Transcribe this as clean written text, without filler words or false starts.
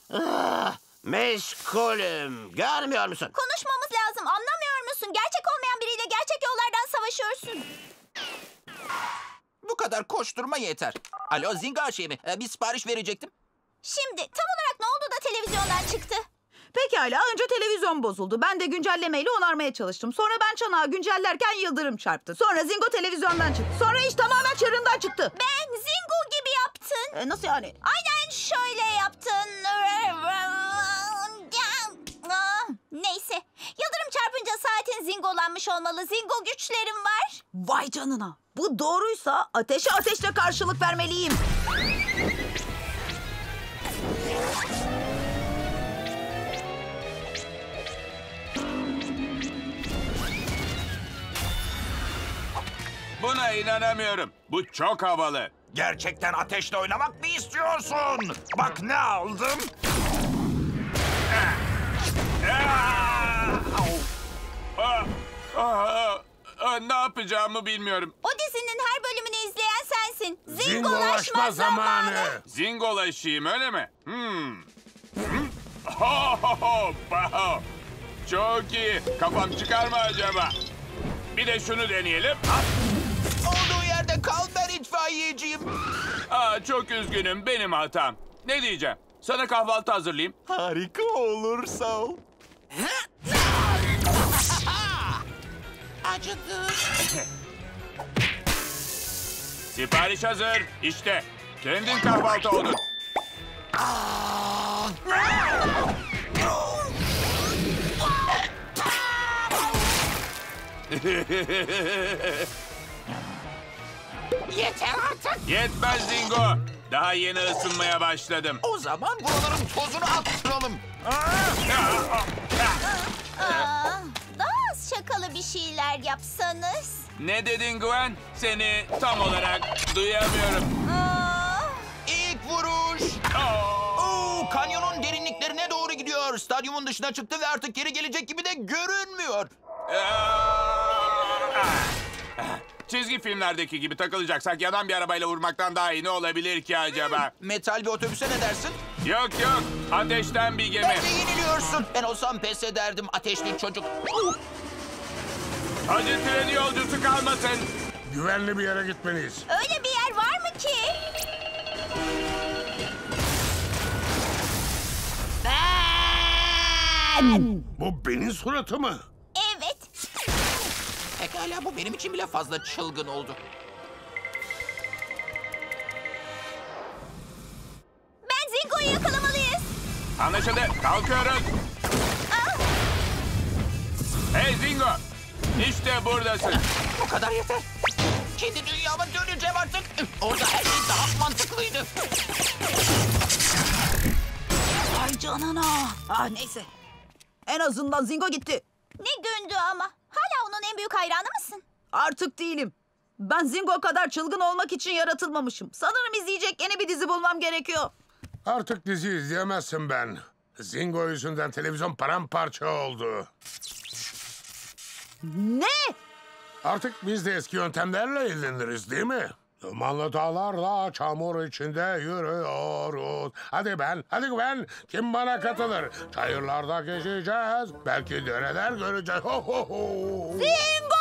Meşgulüm. Görmüyor musun? Konuşmamız lazım. Anlamıyor musun? Gerçek olmayan biriyle gerçek yollardan savaşıyorsun. Bu kadar koşturma yeter. Alo Zinga şey mi? Bir sipariş verecektim. Şimdi tam olarak ne oldu da televizyondan çıktı? Pekala, önce televizyon bozuldu. Ben de güncellemeyle onarmaya çalıştım. Sonra ben çanağı güncellerken yıldırım çarptı. Sonra Zingo televizyondan çıktı. Sonra iş tamamen çığırından çıktı. Ben Zingo gibi yaptın. Nasıl yani? Aynen şöyle yaptın. Neyse. Yıldırım çarpınca saatin zingolanmış olmalı. Zingo güçlerim var. Vay canına. Bu doğruysa ateşe ateşle karşılık vermeliyim. Buna inanamıyorum. Bu çok havalı. Gerçekten ateşle oynamak mı istiyorsun? Bak ne aldım. Ne yapacağımı bilmiyorum. O dizinin her bölümünü izleyen sensin. Zingolaşma zamanı. Zingolaşayım öyle mi? Ho, ho, ho, ho. Çok iyi. Kafam çıkar mı acaba? Bir de şunu deneyelim. Olduğu yerde kal, ben itfaiyeciyim. Çok üzgünüm, benim hatam. Ne diyeceğim? Sana kahvaltı hazırlayayım. Harika olur, sağ ol. Acıdı. Sipariş hazır. İşte. Kendin kahvaltı oldun. Yeter artık. Yetmez Zingo. Daha yeni ısınmaya başladım. O zaman buraların tozunu attıralım. Daha az şakalı bir şeyler yapsanız. Ne dedin Gwen? Seni tam olarak duyamıyorum. İlk vuruş. Kanyonun derinliklerine doğru gidiyor. Stadyumun dışına çıktı ve artık geri gelecek gibi de görünmüyor. Çizgi filmlerdeki gibi takılacaksak yanan bir arabayla vurmaktan daha iyi ne olabilir ki acaba? Metal bir otobüse ne dersin? Yok yok, ateşten bir gemi. Bence yeniliyorsun. Ben olsam pes ederdim, ateşli çocuk. Acı treni yolcusu kalmasın. Güvenli bir yere gitmeliyiz. Öyle bir yer var mı ki? Bu benim suratı mı? Evet. Pekala, bu benim için bile fazla çılgın oldu. Ben Zingo'yu yakalamalıyız. Anlaşıldı, kalkıyoruz. Hey Zingo, işte buradasın. Bu kadar yeter. Kendi dünyama döneceğim artık. Orada her şey daha mantıklıydı. Vay canına. Neyse. En azından Zingo gitti. Ne gündü ama. Hala onun en büyük hayranı mısın? Artık değilim. Ben Zingo kadar çılgın olmak için yaratılmamışım. Sanırım izleyecek yeni bir dizi bulmam gerekiyor. Artık dizi izleyemezsin ben. Zingo yüzünden televizyon paramparça oldu. Ne? Artık biz de eski yöntemlerle ilgileniriz değil mi? Dumanlı dağlarla çamur içinde yürüyoruz. Hadi ben. Kim bana katılır? Çayırlarda gezeceğiz. Belki dereler göreceğiz. Ho ho ho. Zingo!